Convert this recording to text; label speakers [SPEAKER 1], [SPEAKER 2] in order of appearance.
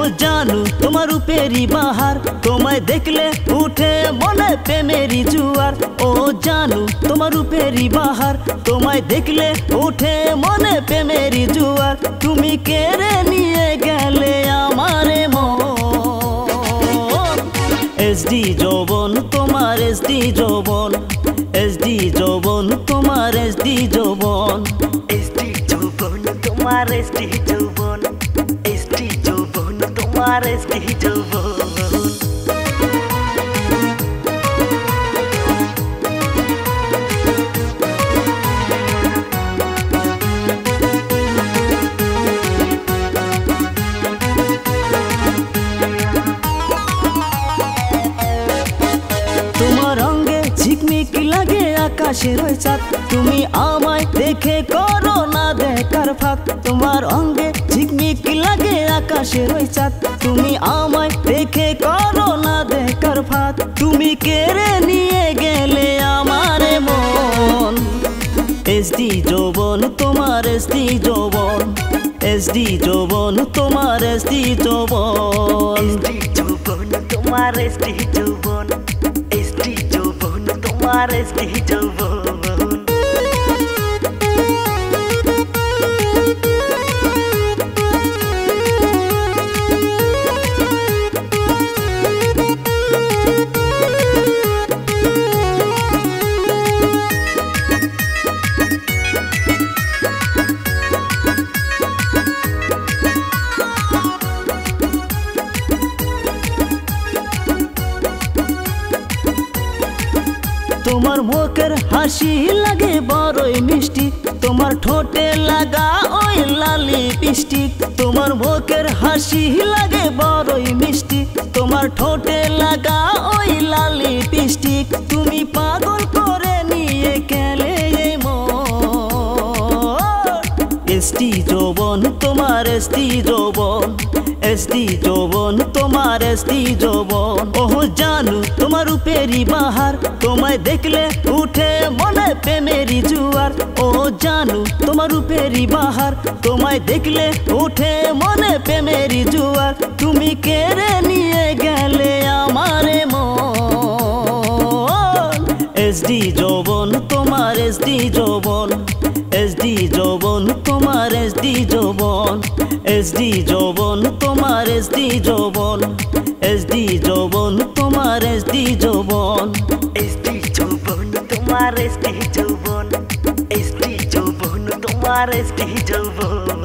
[SPEAKER 1] जानू তোমার রূপেরই বাহার, তোমায় দেখলে উঠে মনে প্রেমেরই জুয়ার। ও जानू তোমার রূপেরই বাহার, তোমায় দেখলে উঠে মনে প্রেমেরই জুয়ার। তুমি কেড়ে নিয়ে গেলে আমারে মন। এসডি যৌবন তোমার এসডি যৌবন, এসডি যৌবন তোমার এসডি যৌবন,
[SPEAKER 2] এসডি যৌবন তোমার এসডি যৌবন, এসডি যৌবন তোমার এসডি যৌবন।
[SPEAKER 1] তোমার অঙ্গে ঝিকমিক লাগে আকাশের ওই চাঁদ, তুমি আমায় দেখে করো না দেখার ফাঁক। তোমার অঙ্গে ঝিকমিক লাগে আকাশের ওই চাঁদ, তুমি আমায় দেখে করো না দেখার ফাঁক। তুমি কেড়ে নিয়ে গেলে আমারে মন। এসডি যৌবন তোমার এসডি যৌবন, এসডি যৌবন তোমার এসডি যৌবন,
[SPEAKER 2] এসডি যৌবন তোমার এসডি যৌবন, এসডি যৌবন তোমার এসডি যৌবন।
[SPEAKER 1] তোমার মুখের হাসি লাগে বড়ই মিষ্টি, তোমার ঠোঁটে লাগা ওই লালি লিপস্টিক। তোমার মুখের হাসি লাগে বড়ই মিষ্টি, তোমার ঠোঁটে লাগা ওই লালি লিপস্টিক। তুমি পাগল করে নিয়ে গেলে এই মন। এসডি যৌবন তোমার এসডি যৌবন, এসডি যৌবন তোমার এসডি যৌবন। ওহ जानू তোমার রূপেরই বাহার, তোমায় দেখলে উঠে মনে প্রেমেরই জুয়ার। ও जानू তোমার রূপেরই বাহার, তোমায় দেখলে উঠে মনে প্রেমেরই জুয়ার। তুমি কেড়ে নিয়ে গেলে আমারে মন। এসডি যৌবন তোমার এসডি যৌবন, এসডি যৌবন তোমার এসডি যৌবন, এসডি যৌবন তোমার এসডি যৌবন, এসডি যৌবন তোমার এসডি যৌবন,
[SPEAKER 2] এসডি যৌবন তোমার এসডি যৌবন, এসডি যৌবন তোমার এসডি যৌবন।